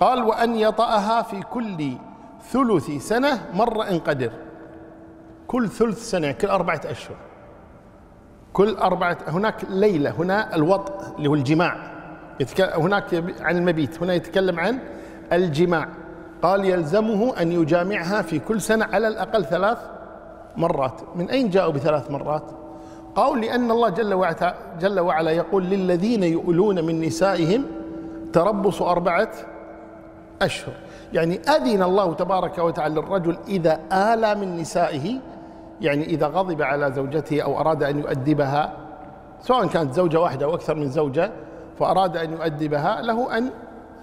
قال وأن يطأها في كل ثلث سنة مرة إن قدر. كل ثلث سنة، كل 4 أشهر، كل 4. هناك ليلة، هنا الوطء اللي هو الجماع، هناك عن المبيت، هنا يتكلم عن الجماع. قال يلزمه أن يجامعها في كل سنة على الأقل 3 مرات. من أين جاءوا ب3 مرات؟ قال لأن الله جل وعلا يقول للذين يؤلون من نسائهم تربص 4 أشهر. يعني أذن الله تبارك وتعالى للرجل إذا آلى من نسائه، يعني إذا غضب على زوجته أو أراد أن يؤدبها، سواء كانت زوجة واحدة أو أكثر من زوجة، فأراد أن يؤدبها، له أن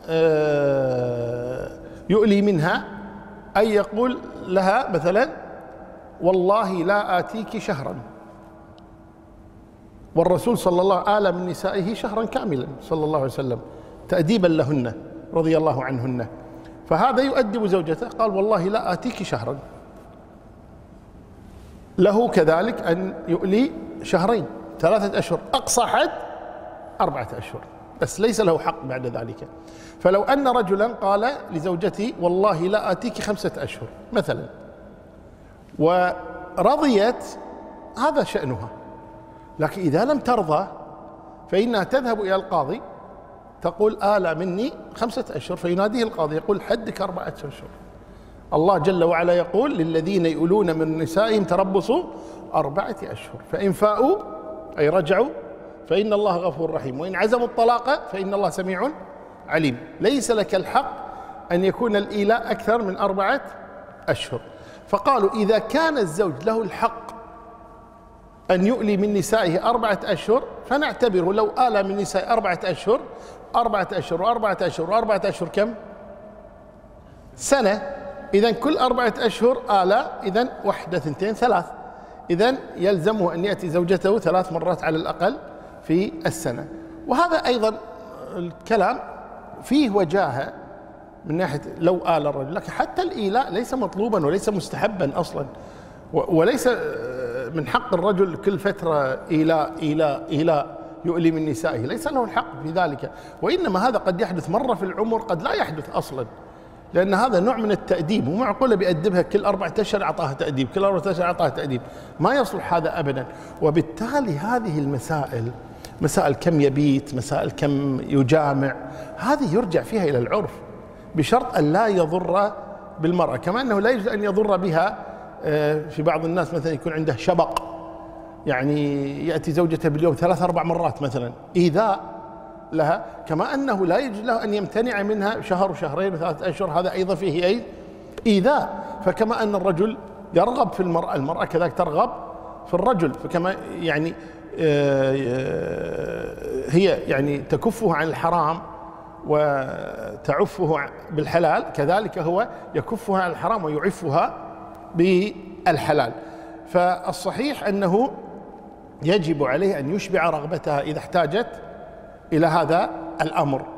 يؤلي منها، أي يقول لها مثلا والله لا آتيك شهرا. والرسول صلى الله عليه وسلم آل من نسائه شهرا كاملا صلى الله عليه وسلم تأديبا لهن رضي الله عنهن. فهذا يؤدب زوجته، قال والله لا آتيك شهرا. له كذلك أن يؤلي شهرين، 3 أشهر، أقصى حد 4 أشهر، بس ليس له حق بعد ذلك. فلو أن رجلا قال لزوجته والله لا آتيك 5 أشهر مثلا، ورضيت، هذا شأنها. لكن إذا لم ترضى فإنها تذهب إلى القاضي تقول آلى مني 5 أشهر، فيناديه القاضي يقول حدك 4 أشهر. الله جل وعلا يقول للذين يؤلون من نسائهم تربصوا 4 أشهر، فإن فاءوا أي رجعوا فإن الله غفور رحيم، وإن عزموا الطلاق فإن الله سميع عليم. ليس لك الحق أن يكون الإيلاء أكثر من 4 أشهر. فقالوا إذا كان الزوج له الحق أن يؤلي من نسائه 4 أشهر، فنعتبره لو آلى من نسائه 4 أشهر، 4 أشهر و4 أشهر و4 أشهر كم؟ سنة. إذن كل 4 أشهر آلى، إذن 1 2 3، إذن يلزمه أن يأتي زوجته 3 مرات على الأقل في السنة. وهذا أيضا الكلام فيه وجاهة من ناحية لو آل الرجل، لكن حتى الإيلاء ليس مطلوبا وليس مستحبا أصلا، وليس من حق الرجل كل فترة إيلاء يؤلي من نسائه، ليس له الحق في ذلك. وإنما هذا قد يحدث مرة في العمر، قد لا يحدث أصلا، لأن هذا نوع من التأديب. ومو معقولة بيأدبها كل 4 أشهر أعطاها تأديب، كل 4 أشهر أعطاها تأديب، ما يصلح هذا أبدا. وبالتالي هذه المسائل، مسائل كم يبيت، مسائل كم يجامع، هذه يرجع فيها إلى العرف، بشرط أن لا يضر بالمرأة. كما أنه لا يجوز أن يضر بها. في بعض الناس مثلا يكون عنده شبق، يعني يأتي زوجته باليوم 3 4 مرات مثلا إيذاء لها، كما أنه لا يجوز له أن يمتنع منها شهر وشهرين و3 أشهر، هذا أيضا فيه أي إيذاء. فكما أن الرجل يرغب في المرأة، المرأة كذلك ترغب في الرجل، فكما يعني هي يعني تكفه عن الحرام وتعفه بالحلال، كذلك هو يكفها عن الحرام ويعفها بالحلال. فالصحيح أنه يجب عليه أن يشبع رغبتها إذا احتاجت إلى هذا الأمر.